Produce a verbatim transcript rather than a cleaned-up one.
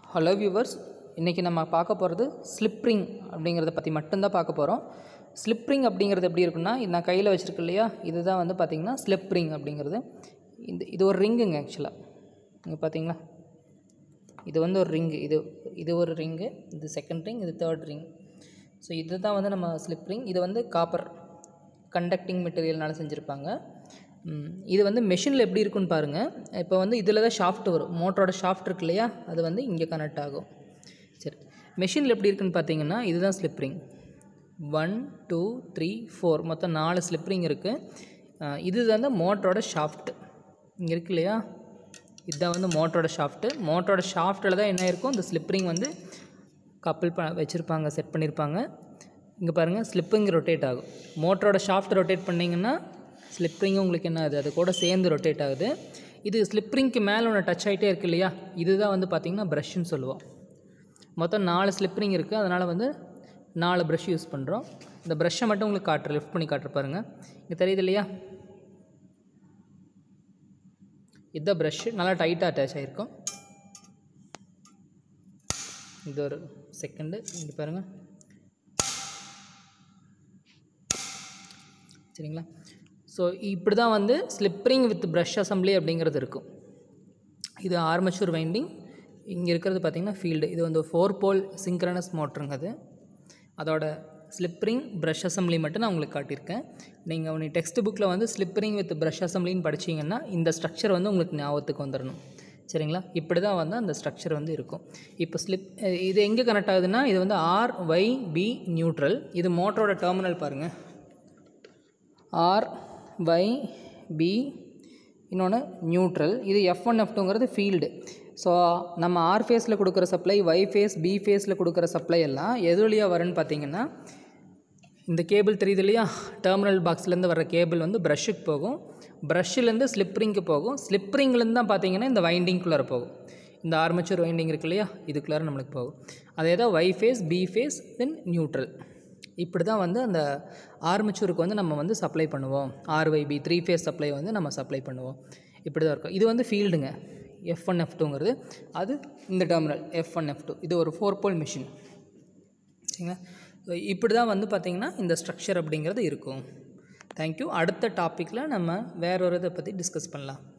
Hello viewers, இன்றைக்கி நம்ம பார்க்க போகிறது ஸ்லிப் ரிங் அப்படிங்கிறத பற்றி மட்டும்தான் பார்க்க போகிறோம். ஸ்லிப் ரிங் அப்படிங்கிறது எப்படி இருக்குன்னா, இது நான் கையில் வச்சுருக்கு இல்லையா, இதுதான் வந்து பார்த்திங்கன்னா ஸ்லிப் ரிங் அப்படிங்கிறது. இந்த இது ஒரு ரிங்குங்க. ஆக்சுவலாக இங்கே பார்த்தீங்களா, இது வந்து ஒரு ரிங்கு, இது இது ஒரு ரிங்கு, இது செகண்ட் ரிங், இது தேர்ட் ரிங். ஸோ இது தான் வந்து நம்ம ஸ்லிப் ரிங். இது வந்து காப்பர் கண்டக்டிங் மெட்டீரியல்னால செஞ்சுருப்பாங்க. இது வந்து மெஷினில் எப்படி இருக்குன்னு பாருங்கள். இப்போ வந்து இதில் தான் ஷாஃப்ட் வரும், மோட்டரோட ஷாஃப்ட் இருக்கு இல்லையா, அது வந்து இங்கே கனெக்ட் ஆகும். சரி, மெஷினில் எப்படி இருக்குன்னு பார்த்தீங்கன்னா, இதுதான் slip ring. One two three four மொத்தம் நாலு ஸ்லிப் ரிங் இருக்குது. இது வந்து மோட்டரோட ஷாஃப்ட் இங்கே இருக்கு இல்லையா, இதுதான் வந்து மோட்டரோட ஷாஃப்ட்டு. மோட்டரோட ஷாஃப்ட்டில் தான் என்ன இருக்கும், இந்த ஸ்லிப் ரிங் வந்து கப்பிள் ப வச்சுருப்பாங்க, செட் பண்ணியிருப்பாங்க. இங்கே பாருங்கள், ஸ்லிப்பிங் ரொட்டேட் ஆகும். மோட்டரோட ஷாஃப்ட் ரொட்டேட் பண்ணிங்கன்னா ஸ்லிப் ரிங்கும் உங்களுக்கு என்ன ஆகுது, அது கூட சேர்ந்து ரொட்டேட் ஆகுது. இது ஸ்லிப் ரிங்க்கு மேலே ஒன்று டச் ஆகிட்டே இருக்குது இல்லையா, இதுதான் வந்து பார்த்திங்கன்னா ப்ரஷ்ன்னு சொல்லுவோம். மொத்தம் நாலு ஸ்லிப் ரிங் இருக்குது, அதனால் வந்து நாலு ப்ரஷ் யூஸ் பண்ணுறோம். இந்த ப்ரஷ்ஷை மட்டும் உங்களுக்கு காட்டுற லிஃப்ட் பண்ணி காட்டுற பாருங்கள். இங்கே தெரியுது இல்லையா, இதுதான் ப்ரஷ்ஷு, நல்லா டைட்டாக அட்டாச் ஆகிருக்கும். இது ஒரு செகண்டு, இங்கே பாருங்கள். சரிங்களா, ஸோ இப்படி தான் வந்து slip ring with brush assembly அப்படிங்கிறது இருக்கும். இது ஆர்மச்சூர் வைண்டிங். இங்கே இருக்கிறது பார்த்திங்கன்னா ஃபீல்டு. இது வந்து ஃபோர் போல் சிங்க்ரனஸ் மோட்டருங்க. அது அதோட ஸ்லிப் ரிங் ப்ரஷ் அசம்பிளி மட்டும் நான் உங்களுக்கு காட்டியிருக்கேன். நீங்கள் உங்கள் டெக்ஸ்ட் புக்கில் வந்து ஸ்லிப் ரிங் வித் ப்ரஷ் அசம்பிளின்னு படிச்சிங்கன்னா இந்த ஸ்ட்ரக்சர் வந்து உங்களுக்கு ஞாபகத்துக்கு வந்துடணும். சரிங்களா, இப்படி தான் வந்து அந்த ஸ்ட்ரக்சர் வந்து இருக்கும். இப்போ ஸ்லிப் இது எங்கே கனெக்ட் ஆகுதுன்னா, இது வந்து ஆர் ஒய் பி நியூட்ரல். இது மோட்டரோட டெர்மினல் பாருங்கள், ஆர் ஒய் பி, இன்னொன்று நியூட்ரல். இது எஃப் ஒன் எஃப் டூங்கிறது ஃபீல்டு. ஸோ நம்ம ஆர் ஃபேஸில் கொடுக்குற சப்ளை, ஒய் ஃபேஸ், பி ஃபேஸில் கொடுக்குற சப்ளை எல்லாம் எது வழியாக வரும்னு பார்த்தீங்கன்னா, இந்த கேபிள் தெரியுது இல்லையா, டெர்மினல் பாக்ஸ்லேருந்து வர கேபிள் வந்து ப்ரஷ்ஷுக்கு போகும், ப்ரஷ்ஷிலேருந்து ஸ்லிப் ரிங்க்கு போகும், ஸ்லிப் ரிங்லேருந்து தான் பார்த்தீங்கன்னா இந்த வைண்டிங்குள்ளார போகும். இந்த ஆர்மச்சூர் வைண்டிங் இருக்கு இல்லையா, இதுக்குள்ளார நம்மளுக்கு போகும். அதே தான் Y phase, B phase, then neutral. இப்படி தான் வந்து அந்த ஆர்மச்சூருக்கு வந்து நம்ம வந்து சப்ளை பண்ணுவோம். ஆர்ஒய்பி த்ரீ ஃபேஸ் சப்ளை வந்து நம்ம சப்ளை பண்ணுவோம். இப்படி தான் இருக்கும். இது வந்து ஃபீல்டுங்க, எஃப் ஒன் எஃப் டூங்கிறது. அது இந்த terminal F one F two. இது ஒரு ஃபோர் போல் மிஷின். சரிங்களா, ஸோ இப்படி தான் வந்து பார்த்திங்கன்னா இந்த ஸ்ட்ரக்சர் அப்படிங்கிறது இருக்கும். தேங்க்யூ. அடுத்த டாப்பிக்கில் நம்ம வேற ஒரு இதை பற்றி டிஸ்கஸ் பண்ணலாம்.